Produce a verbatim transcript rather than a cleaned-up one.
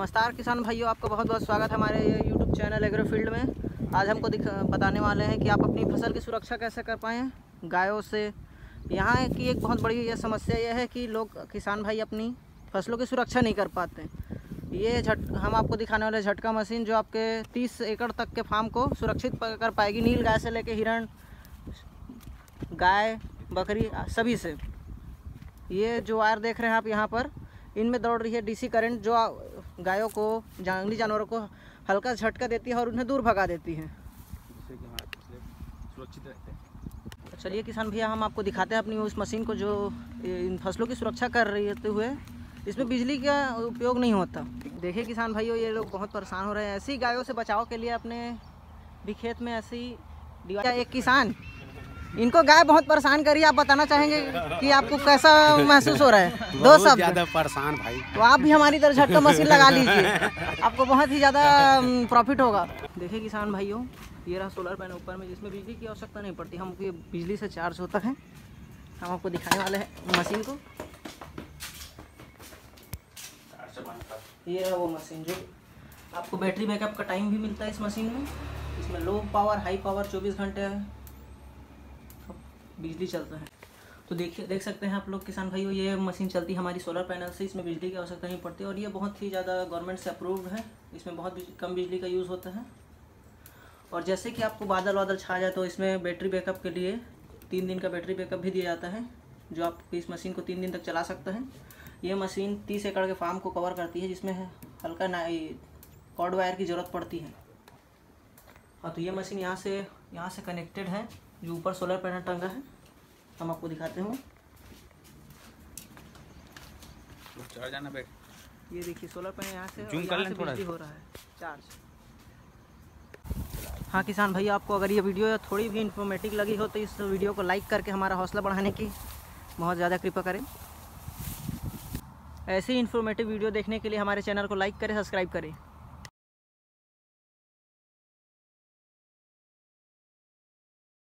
नमस्कार किसान भाइयों, आपका बहुत बहुत स्वागत है हमारे यूट्यूब चैनल एग्रोफील्ड में। आज हमको दिख बताने वाले हैं कि आप अपनी फसल की सुरक्षा कैसे कर पाएँ गायों से। यहाँ की एक बहुत बड़ी यह समस्या यह है कि लोग किसान भाई अपनी फसलों की सुरक्षा नहीं कर पाते। ये झट हम आपको दिखाने वाले झटका मशीन जो आपके तीस एकड़ तक के फार्म को सुरक्षित कर पाएगी, नील गाय से लेकर हिरण, गाय, बकरी सभी से। ये जो वायर देख रहे हैं आप यहाँ पर, इनमें दौड़ रही है डीसी करंट जो गायों को, जंगली जानवरों को हल्का झटका देती है और उन्हें दूर भगा देती है, जिससे कि हमारे फसलें सुरक्षित रहते हैं। तो चलिए किसान भैया, हम आपको दिखाते हैं अपनी उस मशीन को जो इन फसलों की सुरक्षा कर रही होते हुए इसमें बिजली का उपयोग नहीं होता। देखिए किसान भाइयों, ये लोग बहुत परेशान हो रहे हैं। ऐसी गायों से बचाव के लिए अपने भी खेत में ऐसी एक किसान, इनको गाय बहुत परेशान करी, आप बताना चाहेंगे कि आपको कैसा महसूस हो रहा है? दो शब्द। ज़्यादा परेशान भाई। तो आप भी हमारी तरह झटका मशीन लगा लीजिए, आपको बहुत ही ज़्यादा प्रॉफिट होगा। देखिए किसान भाइयों, ये रहा सोलर पैनल ऊपर में, जिसमें बिजली की आवश्यकता नहीं पड़ती, हमको ये बिजली से चार्ज होता है। हम आपको दिखाने वाले हैं मशीन को। ये रहा वो मशीन जो आपको बैटरी बैकअप का टाइम भी मिलता है इस मशीन में। इसमें लो पावर, हाई पावर चौबीस घंटे बिजली चलता है। तो देखिए देख सकते हैं आप लोग किसान भाइयों, ये मशीन चलती है हमारी सोलर पैनल से। इसमें बिजली की आवश्यकता नहीं पड़ती और ये बहुत ही ज़्यादा गवर्नमेंट से अप्रूव्ड है। इसमें बहुत कम बिजली का यूज़ होता है। और जैसे कि आपको बादल वादल छा जाए तो इसमें बैटरी बैकअप के लिए तीन दिन का बैटरी बैकअप भी दिया जाता है, जो आप इस मशीन को तीन दिन तक चला सकते हैं। ये मशीन तीस एकड़ के फार्म को कवर करती है, जिसमें हल्का ना कॉर्ड वायर की ज़रूरत पड़ती है। हाँ, तो ये मशीन यहाँ से यहाँ से कनेक्टेड है, जो ऊपर सोलर पैनल टंगा है। हम आपको दिखाते हैं। ये देखिए सोलर पैनल यहाँ से, जूम कर लें थोड़ा, बिजली हो रहा है चार्ज। हाँ किसान भाई, आपको अगर ये वीडियो थोड़ी भी इंफॉर्मेटिव लगी हो तो इस वीडियो को लाइक करके हमारा हौसला बढ़ाने की बहुत ज़्यादा कृपा करें। ऐसी इंफॉर्मेटिव वीडियो देखने के लिए हमारे चैनल को लाइक करें, सब्सक्राइब करें।